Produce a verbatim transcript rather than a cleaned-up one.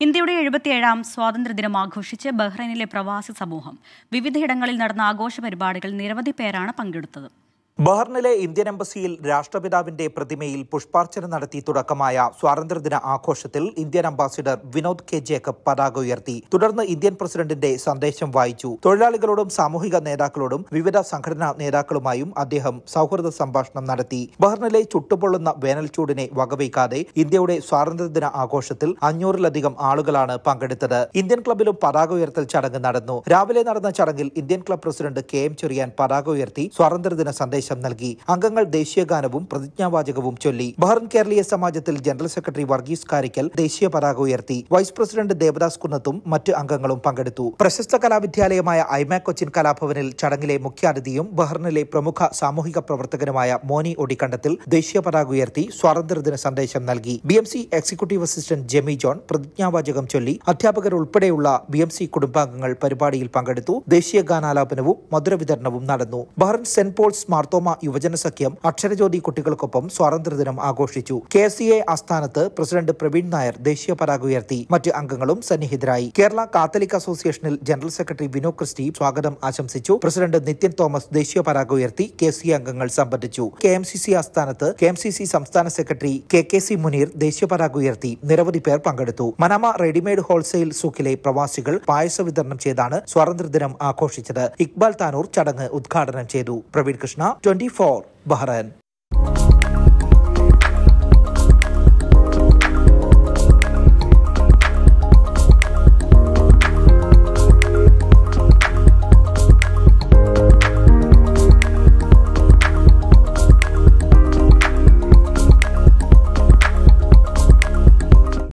ഇന്ത്യയുടെ എഴുപത്തിയേഴാം സ്വാതന്ത്ര്യദിനം ആഘോഷിച്ച് ബഹ്റൈനിലെ പ്രവാസി സമൂഹം. വിവിധയിടങ്ങളിൽ നടന്ന ആഘോഷ പരിപാടികളിൽ നിരവധി പേരാണ് പങ്കെടുത്തത്. ബഹ്റിനിലെ ഇന്ത്യൻ എംബസിയിൽ രാഷ്ട്രപിതാവിന്റെ പ്രതിമയിൽ പുഷ്പാർച്ചന നടത്തി തുടക്കമായ സ്വാതന്ത്ര്യദിന ആഘോഷത്തിൽ Indian ambassador Vinod K Jacob പതാക ഉയർത്തി. തുടർന്ന് ഇന്ത്യൻ പ്രസിഡന്റിന്റെ സന്ദേശം വായിച്ചു. തൊഴിലാളികളോടും സാമൂഹിക നേതാക്കളോടും വിവിധ സംഘടനാ നേതാക്കളുമായും അദ്ദേഹം സൗഹൃദ സംഭാഷണം നടത്തി. ബഹ്റിനിലെ ചുട്ടുപൊള്ളുന്ന വേനൽച്ചൂടിനെ വകവയ്ക്കാതെ ഇന്ത്യയുടെ സ്വാതന്ത്ര്യദിന ആഘോഷത്തിൽ അഞ്ഞൂറിലധികം ആളുകളാണ് പങ്കെടുത്തത്. ഇന്ത്യൻ ക്ലബിലും പതാക ഉയർത്തൽ ചടങ്ങ് നടന്നു. രാവിലെ നടന്ന ചടങ്ങിൽ Indian club president K M Cheriyan പതാക ഉയർത്തി സ്വാതന്ത്ര്യദിന സന്ദേശം നൽകി. അംഗങ്ങൾ ദേശീയഗാനവും പ്രതിജ്ഞാവാചകവും ചൊല്ലി. ബഹ്റിൻ കേരളീയ സമാജത്തിൽ ജനറൽ സെക്രട്ടറി വർഗീസ് കാരിക്കൽ ദേശീയ പതാക ഉയർത്തി. വൈസ് പ്രസിഡന്റ് ദേവദാസ് കുന്നത്തും മറ്റ് അംഗങ്ങളും പങ്കെടുത്തു. പ്രശസ്ത കലാവിദ്യാലയമായ ഐമാക് കൊച്ചിൻ കലാഭവനിൽ ചടങ്ങിലെ മുഖ്യാതിഥിയും ബഹ്റിനിലെ പ്രമുഖ സാമൂഹിക പ്രവർത്തകനുമായ മോനി ഒടിക്കണ്ടത്തിൽ ദേശീയ പതാക ഉയർത്തി സ്വാതന്ത്ര്യദിന സന്ദേശം നൽകി. B M C executive assistant Jemi John പ്രതിജ്ഞാവാചകം ചൊല്ലി. അധ്യാപകർ ഉൾപ്പെടെയുള്ള ബി എം സി കുടുംബാംഗങ്ങൾ പരിപാടിയിൽ പങ്കെടുത്തു. ദേശീയ ഗാനാലാപനവും മധുര വിതരണവും നടന്നു. ബഹ്റിൻ സെന്റ് പോൾസ് മാർത്തോമ യുവജന സഖ്യം അക്ഷരജ്യോതി കുട്ടികൾക്കൊപ്പം സ്വാതന്ത്ര്യദിനം ആഘോഷിച്ചു. കെ സി എ ആസ്ഥാനത്ത് പ്രസിഡന്റ് പ്രവീൺ നായർ ദേശീയ പതാക ഉയർത്തി. മറ്റ് അംഗങ്ങളും സന്നിഹിതരായി. കേരള കാത്തലിക് അസോസിയേഷനിൽ ജനറൽ സെക്രട്ടറി വിനോ ക്രിസ്റ്റി സ്വാഗതം ആശംസിച്ചു. പ്രസിഡന്റ് നിത്യൻ തോമസ് ദേശീയ പതാക ഉയർത്തി. കെ സി എ അംഗങ്ങൾ സംബന്ധിച്ചു. കെ എം സി സി ആസ്ഥാനത്ത് കെ എം സി സി സംസ്ഥാന secretary K K C Muneer ദേശീയ പതാക ഉയർത്തി. നിരവധി പേർ പങ്കെടുത്തു. മനാമ റെഡിമെയ്ഡ് ഹോൾസെയിൽ സൂക്കിലെ പ്രവാസികൾ പായസ വിതരണം ചെയ്താണ് സ്വാതന്ത്ര്യദിനം ആഘോഷിച്ചത്. ഇക്ബാൽ താനൂർ ചടങ്ങ് ഉദ്ഘാടനം ചെയ്തു. Praveen Krishna, twenty four, Bahrain.